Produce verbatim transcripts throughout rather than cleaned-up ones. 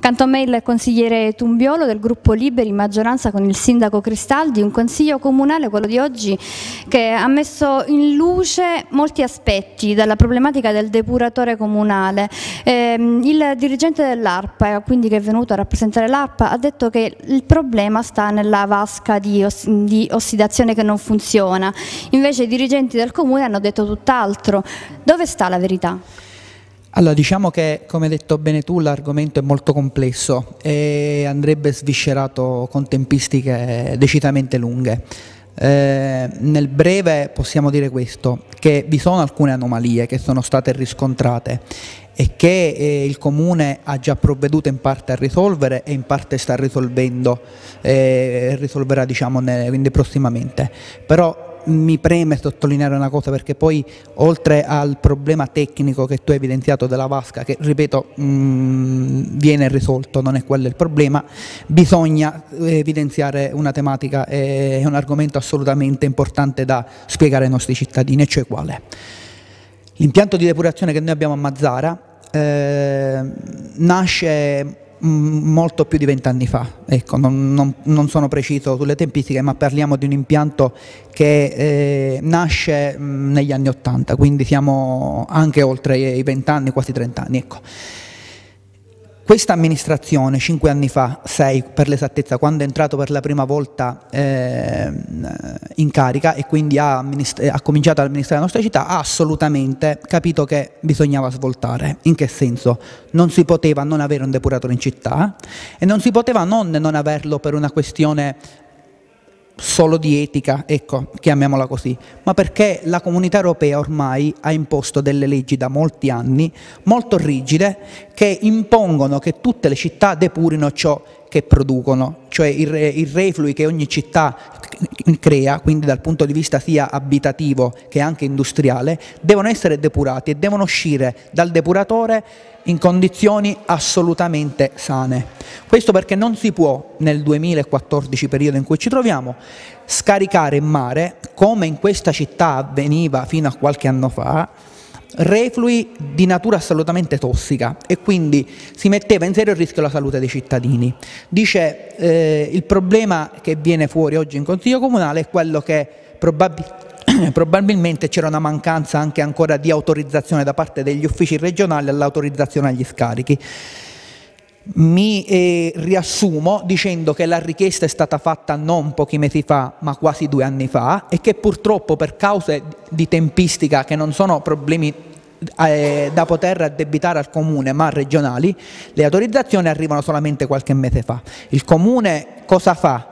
Accanto a me il consigliere Tumbiolo del gruppo Liberi, in maggioranza con il sindaco Cristaldi, un consiglio comunale, quello di oggi, che ha messo in luce molti aspetti della problematica del depuratore comunale. Eh, il dirigente dell'ARPA, quindi che è venuto a rappresentare l'ARPA, ha detto che il problema sta nella vasca di, oss di ossidazione che non funziona, invece i dirigenti del comune hanno detto tutt'altro. Dove sta la verità? Allora, diciamo che, come hai detto bene tu, l'argomento è molto complesso e andrebbe sviscerato con tempistiche decisamente lunghe. Eh, nel breve possiamo dire questo, che vi sono alcune anomalie che sono state riscontrate e che eh, il Comune ha già provveduto in parte a risolvere e in parte sta risolvendo e eh, risolverà, diciamo, quindi prossimamente. Però mi preme sottolineare una cosa, perché poi oltre al problema tecnico che tu hai evidenziato della vasca, che ripeto mh, viene risolto, non è quello il problema, bisogna evidenziare una tematica e un argomento assolutamente importante da spiegare ai nostri cittadini, e cioè quale? L'impianto di depurazione che noi abbiamo a Mazara eh, nasce molto più di vent'anni fa, ecco, non, non, non sono preciso sulle tempistiche, ma parliamo di un impianto che eh, nasce mh, negli anni ottanta, quindi siamo anche oltre i vent'anni, quasi trent'anni. Ecco. Questa amministrazione, cinque anni fa, sei per l'esattezza, quando è entrato per la prima volta eh, in carica e quindi ha, ha cominciato ad amministrare la nostra città, ha assolutamente capito che bisognava svoltare. In che senso? Non si poteva non avere un depuratore in città e non si poteva non, non averlo per una questione solo di etica, ecco, chiamiamola così, ma perché la Comunità Europea ormai ha imposto delle leggi da molti anni molto rigide che impongono che tutte le città depurino ciò che producono, cioè i, i reflui che ogni città crea, quindi dal punto di vista sia abitativo che anche industriale, devono essere depurati e devono uscire dal depuratore in condizioni assolutamente sane. Questo perché non si può, nel duemilaquattordici, periodo in cui ci troviamo, scaricare in mare, come in questa città avveniva fino a qualche anno fa, reflui di natura assolutamente tossica, e quindi si metteva in serio rischio la salute dei cittadini. Dice eh, il problema che viene fuori oggi in Consiglio Comunale è quello che probabilmente probabilmente c'era una mancanza anche ancora di autorizzazione da parte degli uffici regionali all'autorizzazione agli scarichi. Mi eh, riassumo dicendo che la richiesta è stata fatta non pochi mesi fa, ma quasi due anni fa, e che purtroppo per cause di tempistica, che non sono problemi eh, da poter addebitare al Comune ma regionali, le autorizzazioni arrivano solamente qualche mese fa. Il Comune cosa fa?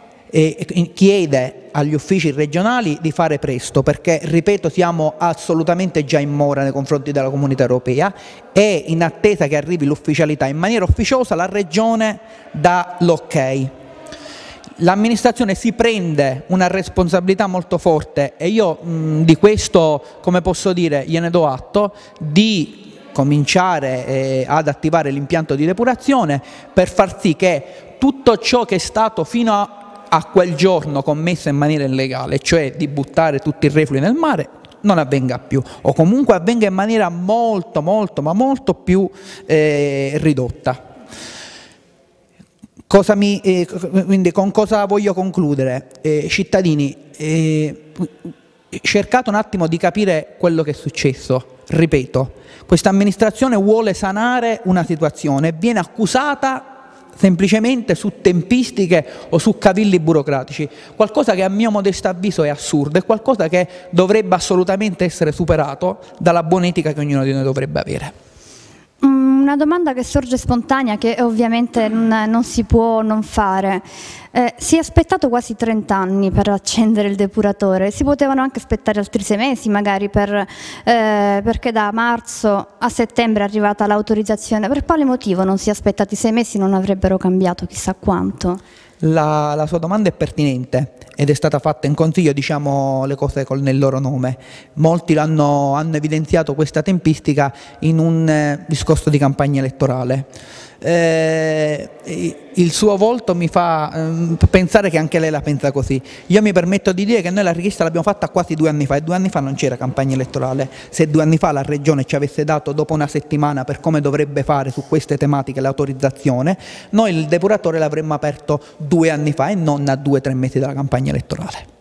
E chiede agli uffici regionali di fare presto, perché, ripeto, siamo assolutamente già in mora nei confronti della Comunità Europea, e in attesa che arrivi l'ufficialità in maniera ufficiosa la Regione dà l'ok. L'amministrazione si prende una responsabilità molto forte, e io mh, di questo, come posso dire, gliene do atto, di cominciare eh, ad attivare l'impianto di depurazione per far sì che tutto ciò che è stato fino a a quel giorno commesso in maniera illegale, cioè di buttare tutti i reflui nel mare, non avvenga più, o comunque avvenga in maniera molto molto ma molto più eh, ridotta. Cosa mi, eh, quindi con cosa voglio concludere? Eh, cittadini, eh, cercate un attimo di capire quello che è successo. Ripeto, questa amministrazione vuole sanare una situazione, viene accusata semplicemente su tempistiche o su cavilli burocratici, qualcosa che a mio modesto avviso è assurdo, è qualcosa che dovrebbe assolutamente essere superato dalla buona etica che ognuno di noi dovrebbe avere. Una domanda che sorge spontanea, che ovviamente non, non si può non fare. Eh, si è aspettato quasi trenta anni per accendere il depuratore, si potevano anche aspettare altri sei mesi magari, per, eh, perché da marzo a settembre è arrivata l'autorizzazione. Per quale motivo non si è aspettati sei mesi? Non avrebbero cambiato chissà quanto? La, la sua domanda è pertinente ed è stata fatta in consiglio, diciamo le cose col, nel loro nome. Molti hanno, hanno evidenziato questa tempistica in un eh, discorso di campagna elettorale. Eh, il suo volto mi fa eh, pensare che anche lei la pensa così. Io mi permetto di dire che noi la richiesta l'abbiamo fatta quasi due anni fa e due anni fa non c'era campagna elettorale. Se due anni fa la Regione ci avesse dato dopo una settimana per come dovrebbe fare su queste tematiche l'autorizzazione, noi il depuratore l'avremmo aperto due anni fa e non a due o tre mesi dalla campagna elettorale.